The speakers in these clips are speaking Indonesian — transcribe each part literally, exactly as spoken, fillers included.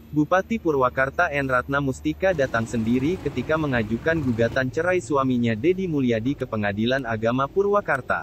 Bupati Purwakarta N. Ratna Mustika datang sendiri ketika mengajukan gugatan cerai suaminya Deddy Mulyadi ke Pengadilan Agama Purwakarta.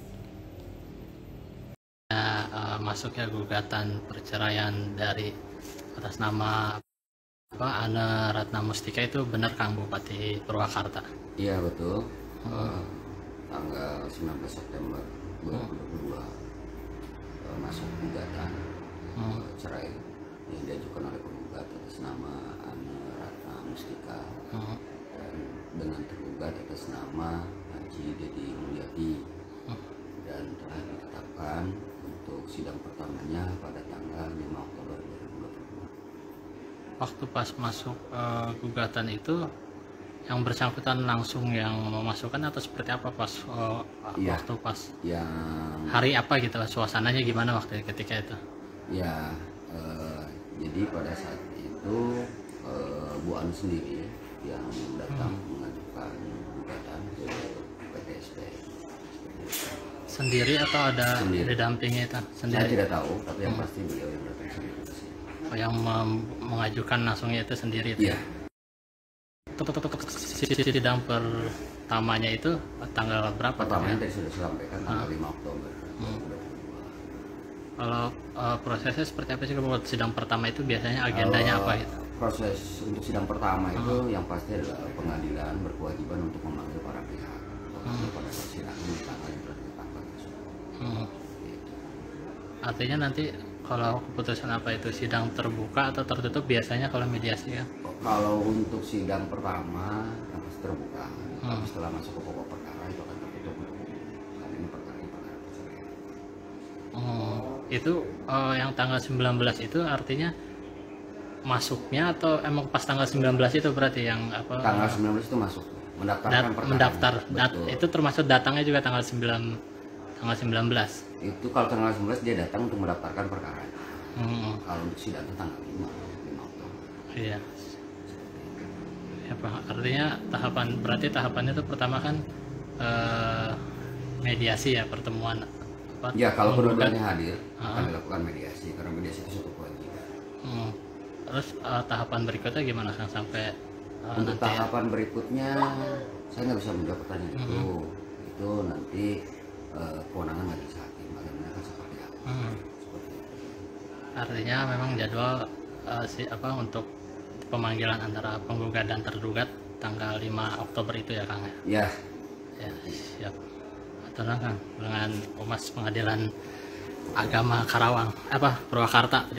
Ya, uh, masuknya gugatan perceraian dari atas nama apa Anne Ratna Mustika itu benar Kang Bupati Purwakarta? Iya betul. Hmm. Uh, tanggal sembilan belas September dua ribu dua puluh dua hmm. uh, masuk gugatan hmm. uh, cerai yang diajukan oleh penggugat atas nama Anne Ratna Mustika hmm. dan dengan tergugat atas nama Haji Deddy Mulyadi hmm. dan telah ditetapkan untuk sidang pertamanya pada tanggal lima Oktober dua ribu dua puluh dua. Waktu pas masuk uh, gugatan itu yang bersangkutan langsung yang memasukkan atau seperti apa pas uh, ya, waktu pas yang hari apa gitu lah, suasananya gimana waktu ketika itu? Ya uh, jadi pada saat itu uh, Bu Anu sendiri yang datang hmm. mengajukan gugatan ke P T S P. Sendiri atau ada sendiri. Didampingi itu? Sendiri. Saya tidak tahu, tapi yang hmm. pasti beliau yang datang sendiri ke sini. Oh, yang mengajukan langsungnya itu sendiri itu? Iya. Sidang pertamanya itu tanggal berapa? Pertamanya tadi sudah sampaikan tanggal lima Oktober. Hmm. Kalau uh, prosesnya seperti apa sih buat sidang pertama itu biasanya agendanya Kalau apa gitu? Proses untuk sidang pertama hmm. itu yang pasti adalah pengadilan berkewajiban untuk memanggil para pihak hmm. pada sidang di tanggal yang telah ditetapkan. Hmm. Gitu. Artinya nanti kalau keputusan apa itu sidang terbuka atau tertutup biasanya kalau mediasi kan? Kalau untuk sidang pertama yang pasti terbuka, hmm. tapi setelah masuk ke pokok perkara itu akan tertutup untuk umum. Karena ini perkara perkara perceraian. Oh, itu uh, yang tanggal sembilan belas itu artinya masuknya atau emang pas tanggal sembilan belas itu berarti yang apa? Tanggal sembilan belas itu masuk, mendaftarkan dat, perkara. Mendaftar, dat, itu termasuk datangnya juga tanggal sembilan tanggal sembilan belas. Itu kalau tanggal sembilan belas dia datang untuk mendaftarkan perkara. Hmm. Kalau untuk sidang itu tanggal lima Oktober. Iya. Apa artinya tahapan berarti tahapannya itu pertama kan uh, mediasi ya, pertemuan apa, ya kalau kedua-duanya hadir uh-huh. akan dilakukan mediasi karena mediasi itu suatu kewajiban. Hmm. Terus uh, tahapan berikutnya gimana kan sampai uh, untuk nanti tahapan ya? Berikutnya saya nggak bisa menjawab pertanyaan hmm. itu itu nanti uh, kewenangan majelis hakim bagaimana kan seperti apa. Hmm. Seperti itu. Artinya memang jadwal uh, si apa untuk pemanggilan antara penggugat dan tergugat tanggal lima Oktober itu ya Kang ya? Ya, siap. Tenang Kang, dengan Humas Pengadilan Agama Karawang apa Purwakarta.